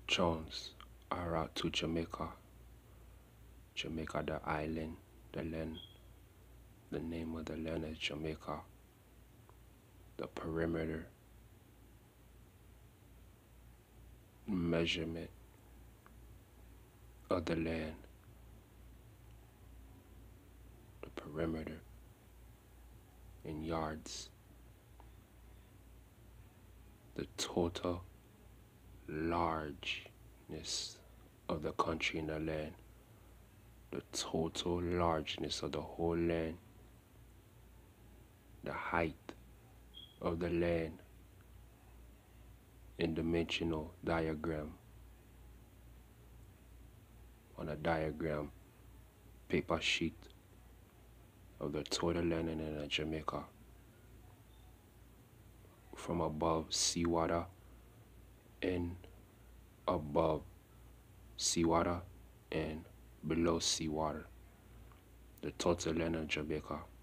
Jones are out to Jamaica. Jamaica, the island, the land. The name of the land is Jamaica. The perimeter measurement of the land. The perimeter in yards. The total largeness of the country and the land. The total largeness of the whole land. The height of the land in dimensional diagram. On a diagram paper sheet of the total land in Jamaica. From above seawater and above seawater and below seawater. The total land of Jamaica.